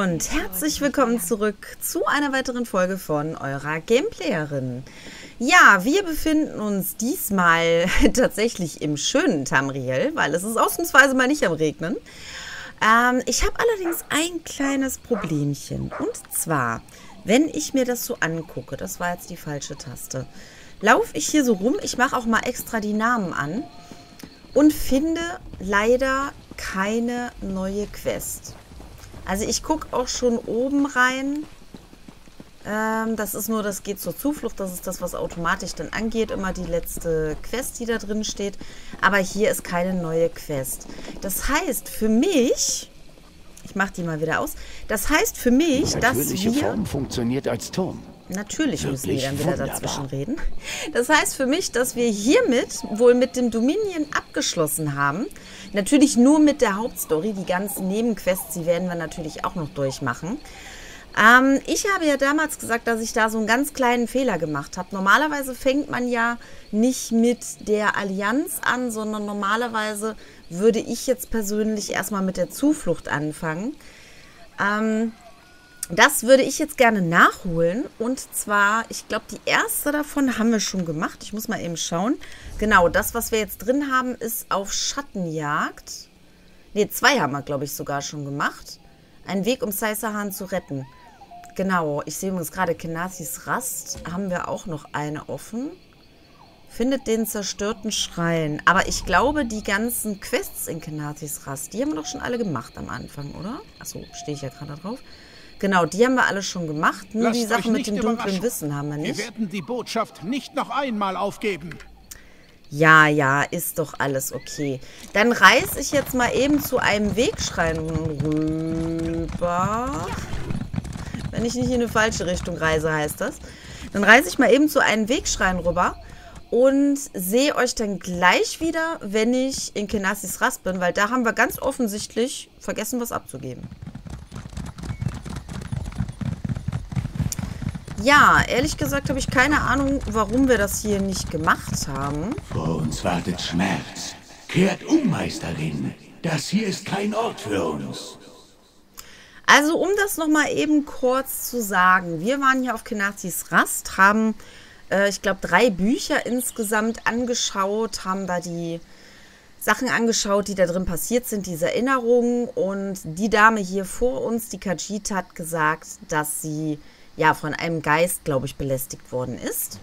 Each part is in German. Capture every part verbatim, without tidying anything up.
und herzlich willkommen zurück zu einer weiteren Folge von eurer Gameplayerin. Ja, wir befinden uns diesmal tatsächlich im schönen Tamriel, weil es ist ausnahmsweise mal nicht am Regnen. Ähm, ich habe allerdings ein kleines Problemchen. Und zwar, wenn ich mir das so angucke, das war jetzt die falsche Taste, laufe ich hier so rum, ich mache auch mal extra die Namen an und finde leider keine neue Quest. Also ich gucke auch schon oben rein. Ähm, das ist nur, das geht zur Zuflucht. Das ist das, was automatisch dann angeht. Immer die letzte Quest, die da drin steht. Aber hier ist keine neue Quest. Das heißt für mich, ich mache die mal wieder aus. Das heißt für mich, dass wir... Natürliche Form funktioniert als Turm. Natürlich müssen wir Wirklich dann wieder wunderbar. dazwischen reden. Das heißt für mich, dass wir hiermit wohl mit dem Dominion abgeschlossen haben. Natürlich nur mit der Hauptstory. Die ganzen Nebenquests, die werden wir natürlich auch noch durchmachen. Ähm, ich habe ja damals gesagt, dass ich da so einen ganz kleinen Fehler gemacht habe. Normalerweise fängt man ja nicht mit der Allianz an, sondern normalerweise würde ich jetzt persönlich erstmal mit der Zuflucht anfangen. Ähm... Das würde ich jetzt gerne nachholen. Und zwar, ich glaube, die erste davon haben wir schon gemacht. Ich muss mal eben schauen. Genau, das, was wir jetzt drin haben, ist auf Schattenjagd. Ne, zwei haben wir, glaube ich, sogar schon gemacht. Ein Weg, um Saisahan zu retten. Genau, ich sehe übrigens gerade Kenathis Rast. Haben wir auch noch eine offen. Findet den zerstörten Schrein. Aber ich glaube, die ganzen Quests in Kenathis Rast, die haben wir doch schon alle gemacht am Anfang, oder? Achso, stehe ich ja gerade drauf. Genau, die haben wir alle schon gemacht. Nur Lasst die Sache euch mit dem nicht dunklen überraschen. Wissen haben wir nicht. Wir werden die Botschaft nicht noch einmal aufgeben. Ja, ja, ist doch alles okay. Dann reiße ich jetzt mal eben zu einem Wegschrein rüber. Wenn ich nicht in eine falsche Richtung reise, heißt das. Dann reiße ich mal eben zu einem Wegschrein rüber und sehe euch dann gleich wieder, wenn ich in Kenathis Rast bin, weil da haben wir ganz offensichtlich vergessen, was abzugeben. Ja, ehrlich gesagt habe ich keine Ahnung, warum wir das hier nicht gemacht haben. Vor uns wartet Schmerz. Kehrt um, Meisterin. Das hier ist kein Ort für uns. Also, um das nochmal eben kurz zu sagen. Wir waren hier auf Kenathis Rast, haben, äh, ich glaube, drei Bücher insgesamt angeschaut, haben da die Sachen angeschaut, die da drin passiert sind, diese Erinnerungen. Und die Dame hier vor uns, die Khajiit, hat gesagt, dass sie... ja, von einem Geist, glaube ich, belästigt worden ist.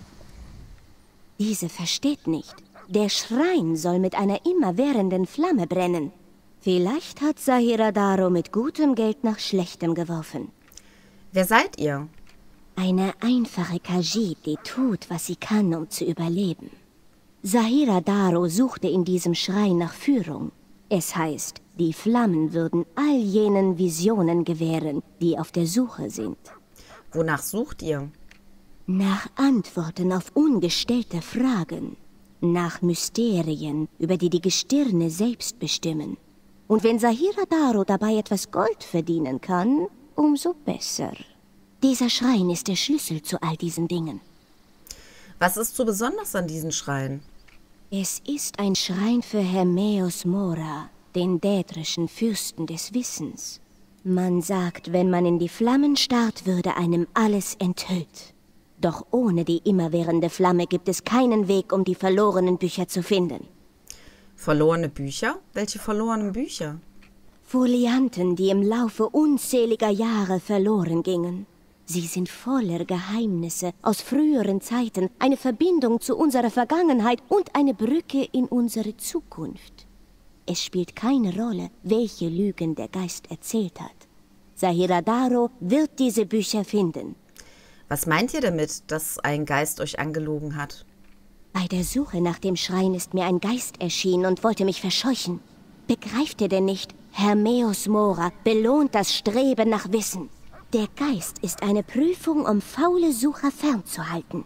Diese versteht nicht. Der Schrein soll mit einer immerwährenden Flamme brennen. Vielleicht hat Zahira Daro mit gutem Geld nach schlechtem geworfen. Wer seid ihr? Eine einfache Khajiit, die tut, was sie kann, um zu überleben. Zahira Daro suchte in diesem Schrein nach Führung. Es heißt, die Flammen würden all jenen Visionen gewähren, die auf der Suche sind. Wonach sucht ihr? Nach Antworten auf ungestellte Fragen. Nach Mysterien, über die die Gestirne selbst bestimmen. Und wenn Zahira Daro dabei etwas Gold verdienen kann, umso besser. Dieser Schrein ist der Schlüssel zu all diesen Dingen. Was ist so besonders an diesem Schrein? Es ist ein Schrein für Hermeus Mora, den dädrischen Fürsten des Wissens. Man sagt, wenn man in die Flammen starrt, würde einem alles enthüllt. Doch ohne die immerwährende Flamme gibt es keinen Weg, um die verlorenen Bücher zu finden. Verlorene Bücher? Welche verlorenen Bücher? Folianten, die im Laufe unzähliger Jahre verloren gingen. Sie sind voller Geheimnisse aus früheren Zeiten, eine Verbindung zu unserer Vergangenheit und eine Brücke in unsere Zukunft. Es spielt keine Rolle, welche Lügen der Geist erzählt hat. Zahira Daro wird diese Bücher finden. Was meint ihr damit, dass ein Geist euch angelogen hat? Bei der Suche nach dem Schrein ist mir ein Geist erschienen und wollte mich verscheuchen. Begreift ihr denn nicht? Hermeus Mora belohnt das Streben nach Wissen. Der Geist ist eine Prüfung, um faule Sucher fernzuhalten.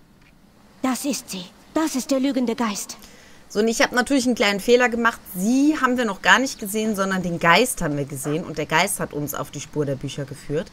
Das ist sie. Das ist der lügende Geist. So, und ich habe natürlich einen kleinen Fehler gemacht. Sie haben wir noch gar nicht gesehen, sondern den Geist haben wir gesehen. Und der Geist hat uns auf die Spur der Bücher geführt.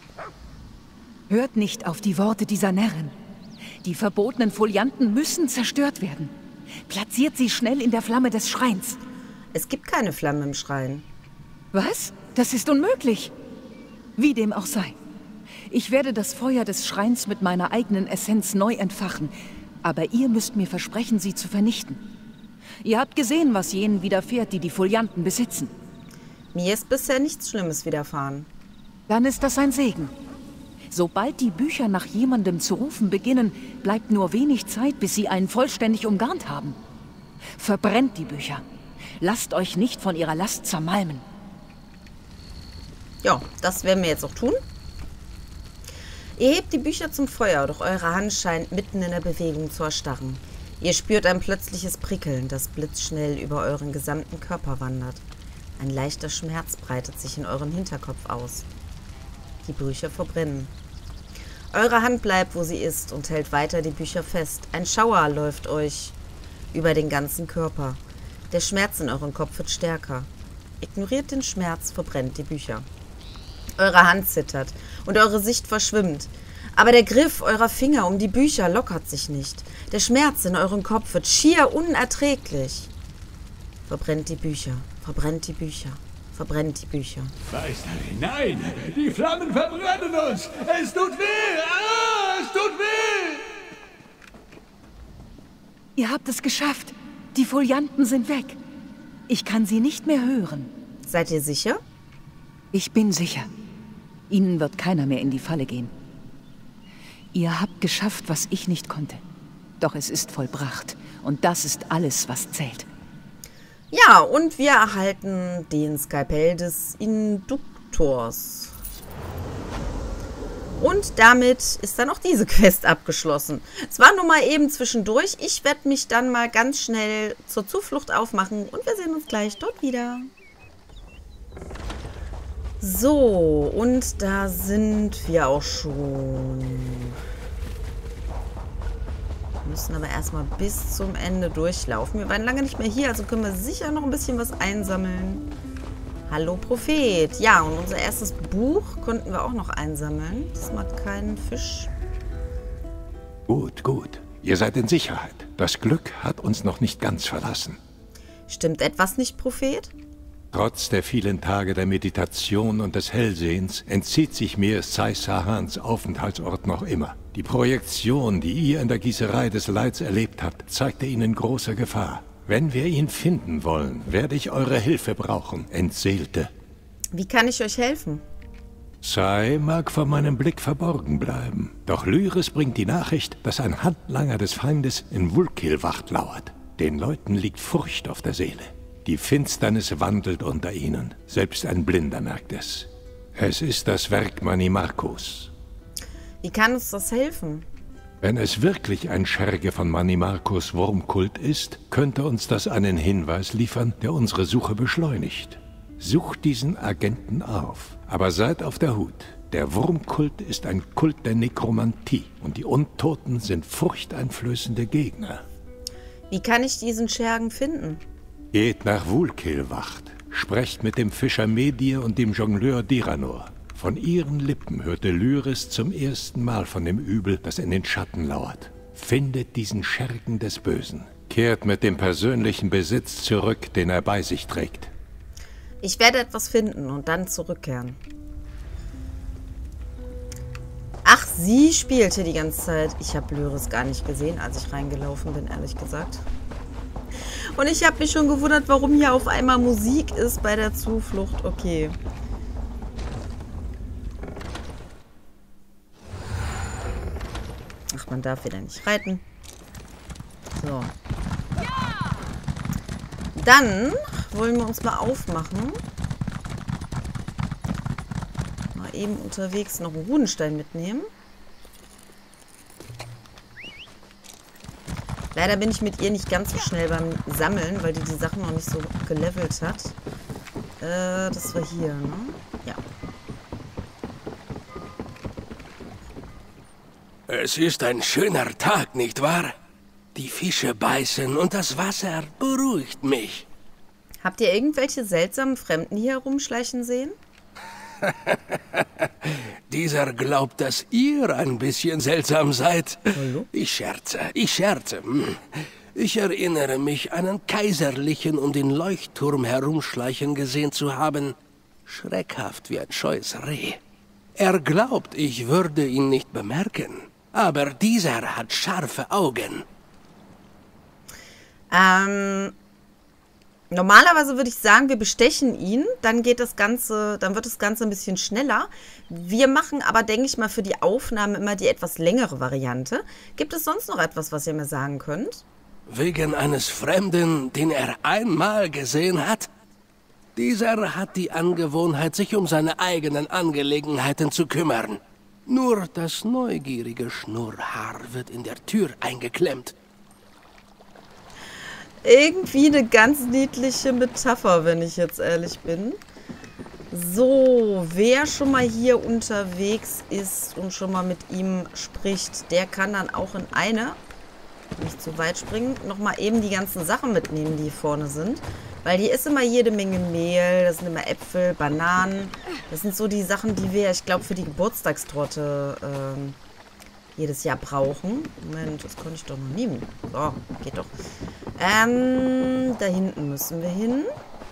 Hört nicht auf die Worte dieser Närrin. Die verbotenen Folianten müssen zerstört werden. Platziert sie schnell in der Flamme des Schreins. Es gibt keine Flamme im Schrein. Was? Das ist unmöglich. Wie dem auch sei. Ich werde das Feuer des Schreins mit meiner eigenen Essenz neu entfachen, aber ihr müsst mir versprechen, sie zu vernichten. Ihr habt gesehen, was jenen widerfährt, die die Folianten besitzen. Mir ist bisher nichts Schlimmes widerfahren. Dann ist das ein Segen. Sobald die Bücher nach jemandem zu rufen beginnen, bleibt nur wenig Zeit, bis sie einen vollständig umgarnt haben. Verbrennt die Bücher. Lasst euch nicht von ihrer Last zermalmen. Ja, das werden wir jetzt auch tun. Ihr hebt die Bücher zum Feuer, doch eure Hand scheint mitten in der Bewegung zu erstarren. Ihr spürt ein plötzliches Prickeln, das blitzschnell über euren gesamten Körper wandert. Ein leichter Schmerz breitet sich in euren Hinterkopf aus. Die Bücher verbrennen. Eure Hand bleibt, wo sie ist, und hält weiter die Bücher fest. Ein Schauer läuft euch über den ganzen Körper. Der Schmerz in eurem Kopf wird stärker. Ignoriert den Schmerz, verbrennt die Bücher. Eure Hand zittert und eure Sicht verschwimmt. Aber der Griff eurer Finger um die Bücher lockert sich nicht. Der Schmerz in eurem Kopf wird schier unerträglich. Verbrennt die Bücher, verbrennt die Bücher, verbrennt die Bücher. Meisterin, nein! Die Flammen verbrennen uns! Es tut weh! Ah, es tut weh! Ihr habt es geschafft. Die Folianten sind weg. Ich kann sie nicht mehr hören. Seid ihr sicher? Ich bin sicher. Ihnen wird keiner mehr in die Falle gehen. Ihr habt geschafft, was ich nicht konnte. Doch es ist vollbracht. Und das ist alles, was zählt. Ja, und wir erhalten den Skalpell des Induktors. Und damit ist dann auch diese Quest abgeschlossen. Es war nun mal eben zwischendurch. Ich werde mich dann mal ganz schnell zur Zuflucht aufmachen. Und wir sehen uns gleich dort wieder. So, und da sind wir auch schon. Wir müssen aber erstmal bis zum Ende durchlaufen. Wir waren lange nicht mehr hier, also können wir sicher noch ein bisschen was einsammeln. Hallo Prophet. Ja, und unser erstes Buch konnten wir auch noch einsammeln. Diesmal keinen Fisch. Gut, gut. Ihr seid in Sicherheit. Das Glück hat uns noch nicht ganz verlassen. Stimmt etwas nicht, Prophet? Trotz der vielen Tage der Meditation und des Hellsehens entzieht sich mir Sai Sahans Aufenthaltsort noch immer. Die Projektion, die ihr in der Gießerei des Leids erlebt habt, zeigte ihnen große Gefahr. Wenn wir ihn finden wollen, werde ich eure Hilfe brauchen, Entseelte. Wie kann ich euch helfen? Sai mag vor meinem Blick verborgen bleiben. Doch Lyris bringt die Nachricht, dass ein Handlanger des Feindes in Vulkilwacht lauert. Den Leuten liegt Furcht auf der Seele. Die Finsternis wandelt unter ihnen. Selbst ein Blinder merkt es. Es ist das Werk Manimarcos. Wie kann uns das helfen? Wenn es wirklich ein Scherge von Manimarcos Wurmkult ist, könnte uns das einen Hinweis liefern, der unsere Suche beschleunigt. Sucht diesen Agenten auf, aber seid auf der Hut. Der Wurmkult ist ein Kult der Nekromantie und die Untoten sind furchteinflößende Gegner. Wie kann ich diesen Schergen finden? Geht nach Vulkilwacht, sprecht mit dem Fischer Medir und dem Jongleur Diranor. Von ihren Lippen hörte Lyris zum ersten Mal von dem Übel, das in den Schatten lauert. Findet diesen Schergen des Bösen. Kehrt mit dem persönlichen Besitz zurück, den er bei sich trägt. Ich werde etwas finden und dann zurückkehren. Ach, sie spielte die ganze Zeit. Ich habe Lyris gar nicht gesehen, als ich reingelaufen bin, ehrlich gesagt. Und ich habe mich schon gewundert, warum hier auf einmal Musik ist bei der Zuflucht. Okay. Ach, man darf wieder nicht reiten. So. Dann wollen wir uns mal aufmachen. Mal eben unterwegs noch einen Runenstein mitnehmen. Leider bin ich mit ihr nicht ganz so schnell beim Sammeln, weil die die Sachen noch nicht so gelevelt hat. Äh, das war hier, ne? Ja. Es ist ein schöner Tag, nicht wahr? Die Fische beißen und das Wasser beruhigt mich. Habt ihr irgendwelche seltsamen Fremden hier herumschleichen sehen? Dieser glaubt, dass ihr ein bisschen seltsam seid. Hallo? Ich scherze, ich scherze. Ich erinnere mich, einen Kaiserlichen um den Leuchtturm herumschleichen gesehen zu haben. Schreckhaft wie ein scheues Reh. Er glaubt, ich würde ihn nicht bemerken. Aber dieser hat scharfe Augen. Ähm, normalerweise würde ich sagen, wir bestechen ihn, dann geht das Ganze, dann wird das Ganze ein bisschen schneller. Wir machen aber, denke ich mal, für die Aufnahme immer die etwas längere Variante. Gibt es sonst noch etwas, was ihr mir sagen könnt? Wegen eines Fremden, den er einmal gesehen hat? Dieser hat die Angewohnheit, sich um seine eigenen Angelegenheiten zu kümmern. Nur das neugierige Schnurrhaar wird in der Tür eingeklemmt. Irgendwie eine ganz niedliche Metapher, wenn ich jetzt ehrlich bin. So, wer schon mal hier unterwegs ist und schon mal mit ihm spricht, der kann dann auch in eine, nicht zu weit springen, nochmal eben die ganzen Sachen mitnehmen, die hier vorne sind. Weil hier ist immer jede Menge Mehl, das sind immer Äpfel, Bananen. Das sind so die Sachen, die wir, ich glaube, für die Geburtstagstorte ähm, jedes Jahr brauchen. Moment, das konnte ich doch noch nehmen. So, geht doch. Ähm, da hinten müssen wir hin.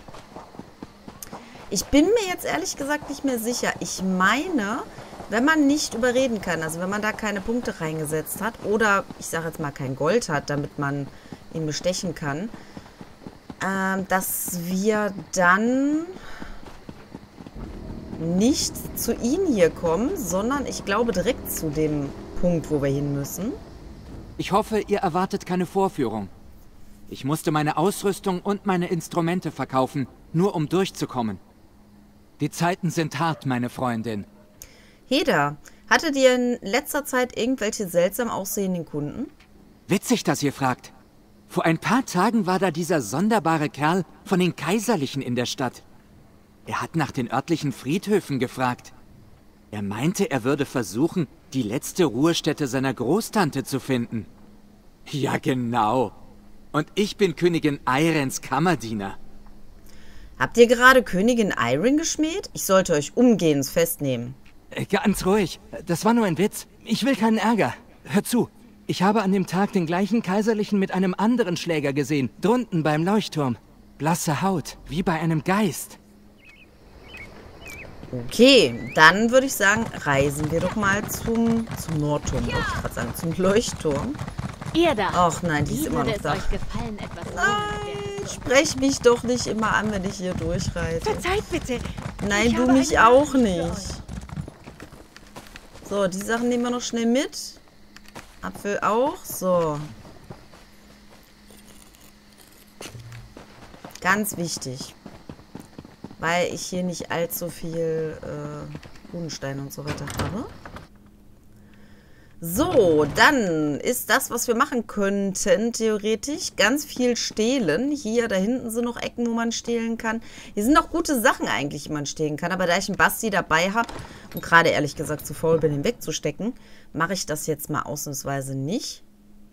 Ich bin mir jetzt ehrlich gesagt nicht mehr sicher. Ich meine, wenn man nicht überreden kann, also wenn man da keine Punkte reingesetzt hat oder, ich sage jetzt mal, kein Gold hat, damit man ihn bestechen kann, ähm, dass wir dann nicht zu ihm hier kommen, sondern ich glaube direkt zu dem Punkt, wo wir hin müssen. Ich hoffe, ihr erwartet keine Vorführung. Ich musste meine Ausrüstung und meine Instrumente verkaufen, nur um durchzukommen. Die Zeiten sind hart, meine Freundin. Heda, hattet ihr in letzter Zeit irgendwelche seltsam aussehenden Kunden? Witzig, dass ihr fragt. Vor ein paar Tagen war da dieser sonderbare Kerl von den Kaiserlichen in der Stadt. Er hat nach den örtlichen Friedhöfen gefragt. Er meinte, er würde versuchen, die letzte Ruhestätte seiner Großtante zu finden. Ja, genau. Und ich bin Königin Eirens Kammerdiener. Habt ihr gerade Königin Iren geschmäht? Ich sollte euch umgehend festnehmen. Ganz ruhig. Das war nur ein Witz. Ich will keinen Ärger. Hör zu. Ich habe an dem Tag den gleichen Kaiserlichen mit einem anderen Schläger gesehen. Drunten beim Leuchtturm. Blasse Haut. Wie bei einem Geist. Okay, dann würde ich sagen, reisen wir doch mal zum, zum Nordturm, wollte ich gerade sagen, zum Leuchtturm. Ihr da. Ach nein, die ist immer noch da. Nein, sprech mich doch nicht immer an, wenn ich hier durchreite. Verzeiht bitte. Nein, du mich auch nicht. So, die Sachen nehmen wir noch schnell mit. Apfel auch. So. Ganz wichtig. Weil ich hier nicht allzu viel äh, Runensteine und so weiter habe. So, dann ist das, was wir machen könnten, theoretisch, ganz viel stehlen. Hier, da hinten sind noch Ecken, wo man stehlen kann. Hier sind noch gute Sachen eigentlich, die man stehlen kann. Aber da ich einen Basti dabei habe und gerade ehrlich gesagt zu faul bin, ihn wegzustecken, mache ich das jetzt mal ausnahmsweise nicht.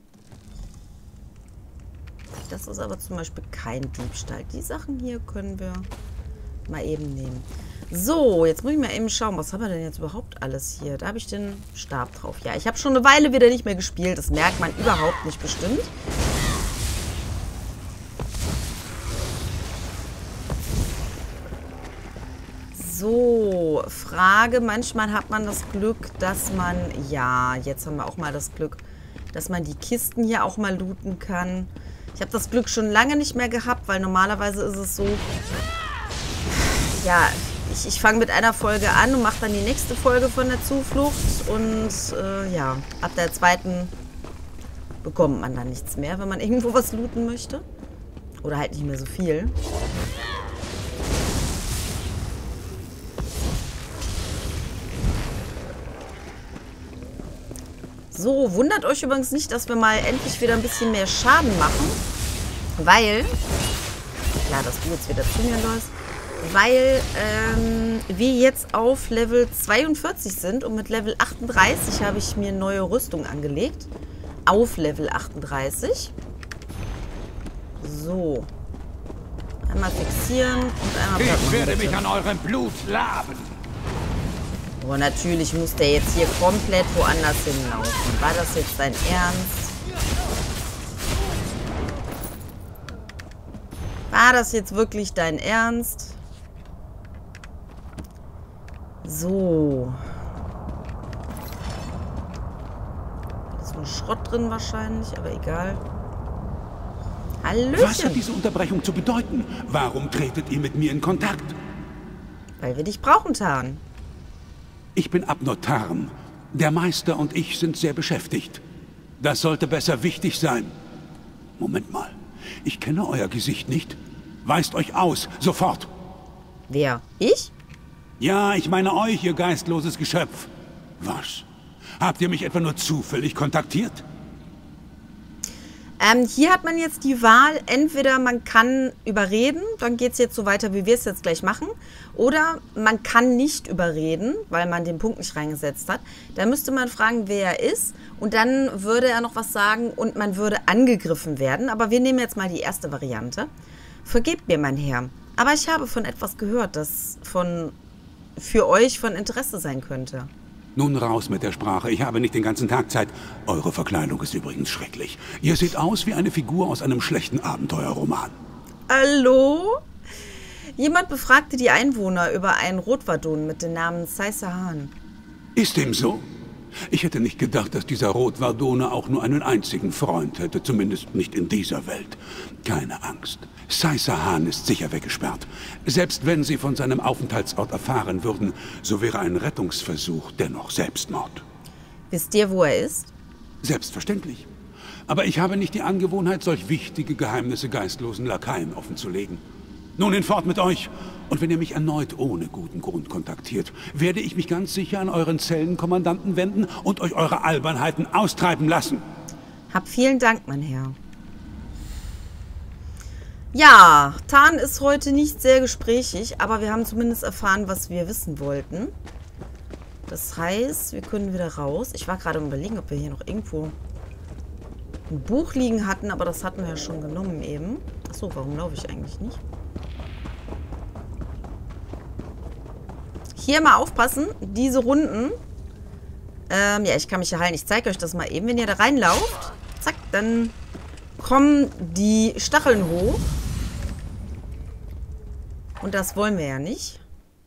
Das ist aber zum Beispiel kein Diebstahl. Die Sachen hier können wir mal eben nehmen. So, jetzt muss ich mal eben schauen, was haben wir denn jetzt überhaupt alles hier? Da habe ich den Stab drauf. Ja, ich habe schon eine Weile wieder nicht mehr gespielt. Das merkt man überhaupt nicht bestimmt. So, Frage. Manchmal hat man das Glück, dass man... Ja, jetzt haben wir auch mal das Glück, dass man die Kisten hier auch mal looten kann. Ich habe das Glück schon lange nicht mehr gehabt, weil normalerweise ist es so... Ja, ich, ich fange mit einer Folge an und mache dann die nächste Folge von der Zuflucht. Und äh, ja, ab der zweiten bekommt man dann nichts mehr, wenn man irgendwo was looten möchte. Oder halt nicht mehr so viel. So, wundert euch übrigens nicht, dass wir mal endlich wieder ein bisschen mehr Schaden machen. Weil, ja, dass du jetzt wieder zu mir läufst. Weil ähm, wir jetzt auf Level zweiundvierzig sind und mit Level achtunddreißig habe ich mir neue Rüstung angelegt. Auf Level achtunddreißig. So. Einmal fixieren und einmal... Ich werde mich an eurem Blut laben. Oh, natürlich muss der jetzt hier komplett woanders hinlaufen. War das jetzt dein Ernst? War das jetzt wirklich dein Ernst? So. Ist nur Schrott drin wahrscheinlich, aber egal. Hallöchen. Was hat diese Unterbrechung zu bedeuten? Warum tretet ihr mit mir in Kontakt? Weil wir dich brauchen, Tarn. Ich bin Abnor Tarn. Der Meister und ich sind sehr beschäftigt. Das sollte besser wichtig sein. Moment mal. Ich kenne euer Gesicht nicht. Weist euch aus, sofort. Wer? Ich? Ja, ich meine euch, ihr geistloses Geschöpf. Was? Habt ihr mich etwa nur zufällig kontaktiert? Ähm, hier hat man jetzt die Wahl, entweder man kann überreden, dann geht es jetzt so weiter, wie wir es jetzt gleich machen, oder man kann nicht überreden, weil man den Punkt nicht reingesetzt hat. Da müsste man fragen, wer er ist, und dann würde er noch was sagen und man würde angegriffen werden. Aber wir nehmen jetzt mal die erste Variante. Vergebt mir, mein Herr, aber ich habe von etwas gehört, das von, für euch von Interesse sein könnte. Nun raus mit der Sprache. Ich habe nicht den ganzen Tag Zeit. Eure Verkleidung ist übrigens schrecklich. Ihr seht aus wie eine Figur aus einem schlechten Abenteuerroman. Hallo? Jemand befragte die Einwohner über einen Rotwardon mit dem Namen Saisahan. Ist dem so? Ich hätte nicht gedacht, dass dieser Rotwardone auch nur einen einzigen Freund hätte. Zumindest nicht in dieser Welt. Keine Angst. Saisahan ist sicher weggesperrt. Selbst wenn sie von seinem Aufenthaltsort erfahren würden, so wäre ein Rettungsversuch dennoch Selbstmord. Wisst ihr, wo er ist? Selbstverständlich. Aber ich habe nicht die Angewohnheit, solch wichtige Geheimnisse geistlosen Lakaien offenzulegen. Nun hinfort mit euch. Und wenn ihr mich erneut ohne guten Grund kontaktiert, werde ich mich ganz sicher an euren Zellenkommandanten wenden und euch eure Albernheiten austreiben lassen. Hab vielen Dank, mein Herr. Ja, Tarn ist heute nicht sehr gesprächig, aber wir haben zumindest erfahren, was wir wissen wollten. Das heißt, wir können wieder raus. Ich war gerade am Überlegen, ob wir hier noch irgendwo ein Buch liegen hatten, aber das hatten wir ja schon genommen eben. Achso, warum laufe ich eigentlich nicht? Hier mal aufpassen, diese Runden. Ähm, ja, ich kann mich ja heilen. Ich zeige euch das mal eben. Wenn ihr da reinlauft, zack, dann kommen die Stacheln hoch. Und das wollen wir ja nicht.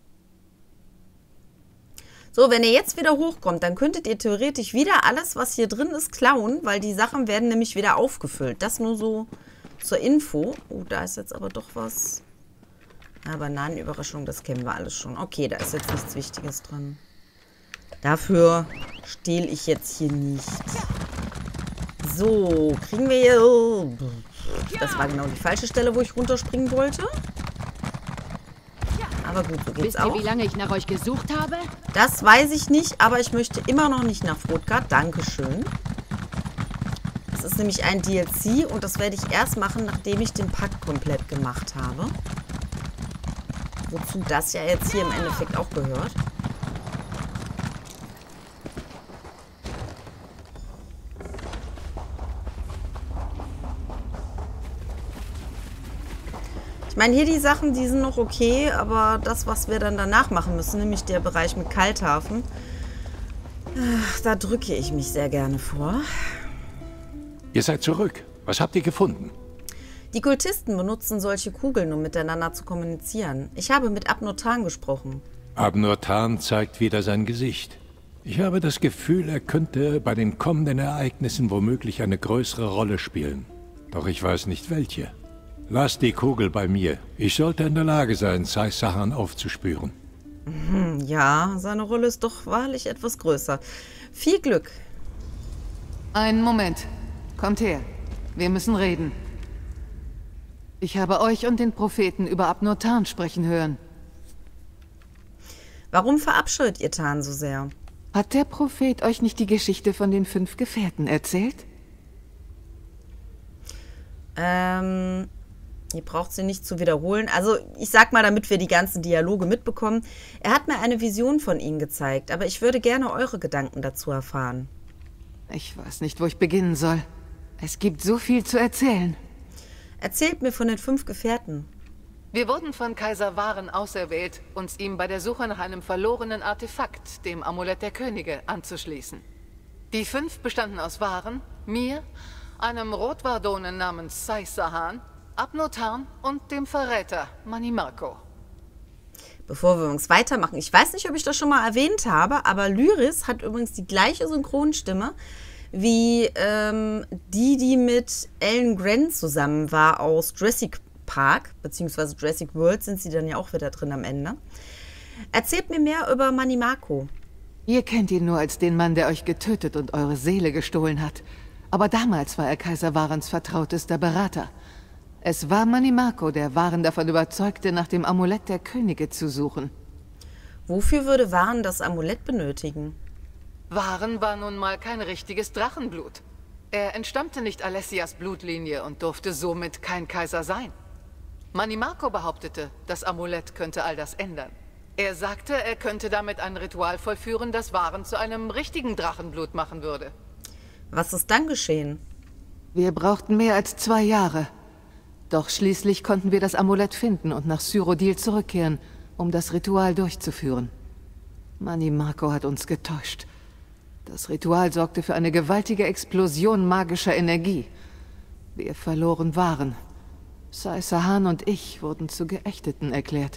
So, wenn ihr jetzt wieder hochkommt, dann könntet ihr theoretisch wieder alles, was hier drin ist, klauen, weil die Sachen werden nämlich wieder aufgefüllt. Das nur so zur Info. Oh, da ist jetzt aber doch was. Ja, Bananenüberraschung, das kennen wir alles schon. Okay, da ist jetzt nichts Wichtiges dran. Dafür stehle ich jetzt hier nicht. So, kriegen wir hier... Das war genau die falsche Stelle, wo ich runterspringen wollte. Aber gut, so geht's Wisst ihr, auch. wie lange ich nach euch gesucht habe? Das weiß ich nicht, aber ich möchte immer noch nicht nach Frodgard. Dankeschön. Das ist nämlich ein D L C und das werde ich erst machen, nachdem ich den Pakt komplett gemacht habe. Wozu das ja jetzt hier im Endeffekt auch gehört. Ich meine, hier die Sachen, die sind noch okay, aber das, was wir dann danach machen müssen, nämlich der Bereich mit Kalthafen, da drücke ich mich sehr gerne vor. Ihr seid zurück. Was habt ihr gefunden? Die Kultisten benutzen solche Kugeln, um miteinander zu kommunizieren. Ich habe mit Abnor Tarn gesprochen. Abnor Tarn zeigt wieder sein Gesicht. Ich habe das Gefühl, er könnte bei den kommenden Ereignissen womöglich eine größere Rolle spielen. Doch ich weiß nicht welche. Lasst die Kugel bei mir. Ich sollte in der Lage sein, Saisahan aufzuspüren. Hm, ja, seine Rolle ist doch wahrlich etwas größer. Viel Glück. Einen Moment. Kommt her. Wir müssen reden. Ich habe euch und den Propheten über Abnor Tarn sprechen hören. Warum verabscheut ihr Tarn so sehr? Hat der Prophet euch nicht die Geschichte von den fünf Gefährten erzählt? Ähm... Ihr braucht sie nicht zu wiederholen. Also, ich sag mal, damit wir die ganzen Dialoge mitbekommen. Er hat mir eine Vision von ihnen gezeigt, aber ich würde gerne eure Gedanken dazu erfahren. Ich weiß nicht, wo ich beginnen soll. Es gibt so viel zu erzählen. Erzählt mir von den fünf Gefährten. Wir wurden von Kaiser Waren auserwählt, uns ihm bei der Suche nach einem verlorenen Artefakt, dem Amulett der Könige, anzuschließen. Die fünf bestanden aus Waren, mir, einem Rotwardonen namens Saisahan, Abnor Tarn und dem Verräter Manimarco. Bevor wir uns weitermachen, ich weiß nicht, ob ich das schon mal erwähnt habe, aber Lyris hat übrigens die gleiche Synchronstimme wie ähm, die, die mit Alan Grant zusammen war aus Jurassic Park, beziehungsweise Jurassic World sind sie dann ja auch wieder drin am Ende. Erzählt mir mehr über Manimako. Ihr kennt ihn nur als den Mann, der euch getötet und eure Seele gestohlen hat. Aber damals war er Kaiser Warens vertrautester Berater. Es war Manimako, der Waren davon überzeugte, nach dem Amulett der Könige zu suchen. Wofür würde Waren das Amulett benötigen? Waren war nun mal kein richtiges Drachenblut. Er entstammte nicht Alessias Blutlinie und durfte somit kein Kaiser sein. Manimako behauptete, das Amulett könnte all das ändern. Er sagte, er könnte damit ein Ritual vollführen, das Waren zu einem richtigen Drachenblut machen würde. Was ist dann geschehen? Wir brauchten mehr als zwei Jahre. Doch schließlich konnten wir das Amulett finden und nach Cyrodiil zurückkehren, um das Ritual durchzuführen. Manimako hat uns getäuscht. Das Ritual sorgte für eine gewaltige Explosion magischer Energie. Wir verloren Waren. Sai-Sahan und ich wurden zu Geächteten erklärt.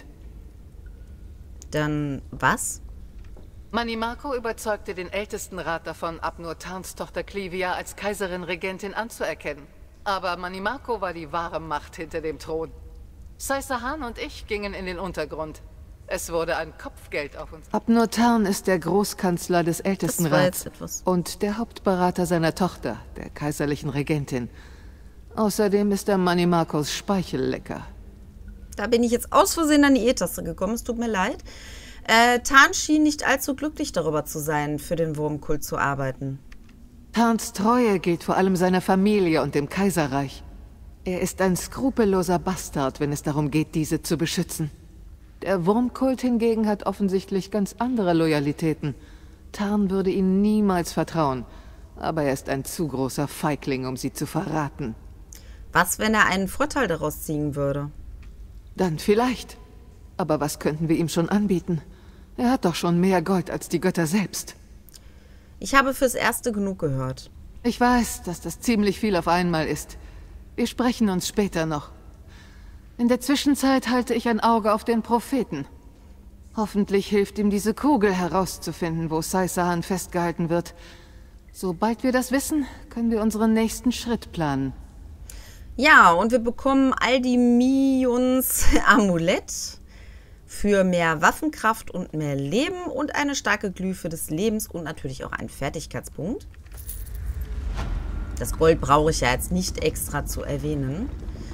Dann was? Manimako überzeugte den Ältestenrat davon, Ab-Nur-Tarns Tochter Clivia als Kaiserin-Regentin anzuerkennen. Aber Manimako war die wahre Macht hinter dem Thron. Sai-Sahan und ich gingen in den Untergrund. Es wurde ein Kopfgeld auf uns. Ab-Nur-Tarn ist der Großkanzler des Ältestenrats und der Hauptberater seiner Tochter, der kaiserlichen Regentin. Außerdem ist er Manimakos Speichellecker. Da bin ich jetzt aus Versehen an die E-Taste gekommen, es tut mir leid. Äh, Tarn schien nicht allzu glücklich darüber zu sein, für den Wurmkult zu arbeiten. Tarns Treue gilt vor allem seiner Familie und dem Kaiserreich. Er ist ein skrupelloser Bastard, wenn es darum geht, diese zu beschützen. Der Wurmkult hingegen hat offensichtlich ganz andere Loyalitäten. Tarn würde ihnen niemals vertrauen, aber er ist ein zu großer Feigling, um sie zu verraten. Was, wenn er einen Vorteil daraus ziehen würde? Dann vielleicht. Aber was könnten wir ihm schon anbieten? Er hat doch schon mehr Gold als die Götter selbst. Ich habe fürs Erste genug gehört. Ich weiß, dass das ziemlich viel auf einmal ist. Wir sprechen uns später noch. In der Zwischenzeit halte ich ein Auge auf den Propheten. Hoffentlich hilft ihm diese Kugel herauszufinden, wo Sai-Sahan festgehalten wird. Sobald wir das wissen, können wir unseren nächsten Schritt planen. Ja, und wir bekommen Aldimions Amulett für mehr Waffenkraft und mehr Leben und eine starke Glyphe des Lebens und natürlich auch einen Fertigkeitspunkt. Das Gold brauche ich ja jetzt nicht extra zu erwähnen.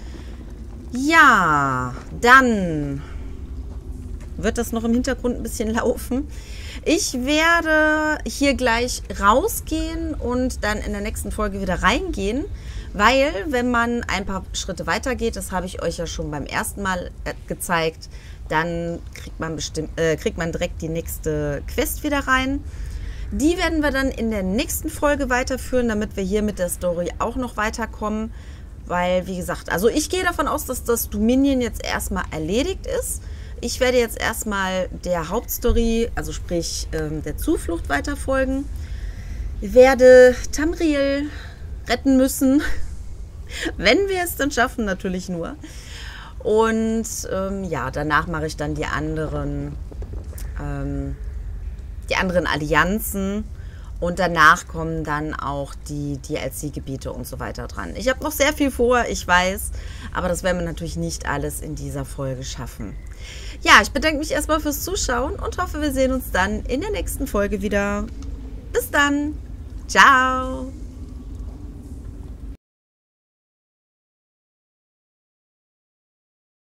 Ja, dann wird das noch im Hintergrund ein bisschen laufen. Ich werde hier gleich rausgehen und dann in der nächsten Folge wieder reingehen, weil wenn man ein paar Schritte weiter geht, das habe ich euch ja schon beim ersten Mal gezeigt, dann kriegt man, bestimmt, äh, kriegt man direkt die nächste Quest wieder rein. Die werden wir dann in der nächsten Folge weiterführen, damit wir hier mit der Story auch noch weiterkommen. Weil, wie gesagt, also ich gehe davon aus, dass das Dominion jetzt erstmal erledigt ist. Ich werde jetzt erstmal der Hauptstory, also sprich ähm, der Zuflucht weiterfolgen. Ich werde Tamriel retten müssen, wenn wir es dann schaffen, natürlich nur. Und ähm, ja, danach mache ich dann die anderen, ähm, die anderen Allianzen. Und danach kommen dann auch die D L C-Gebiete und so weiter dran. Ich habe noch sehr viel vor, ich weiß, aber das werden wir natürlich nicht alles in dieser Folge schaffen. Ja, ich bedanke mich erstmal fürs Zuschauen und hoffe, wir sehen uns dann in der nächsten Folge wieder. Bis dann. Ciao.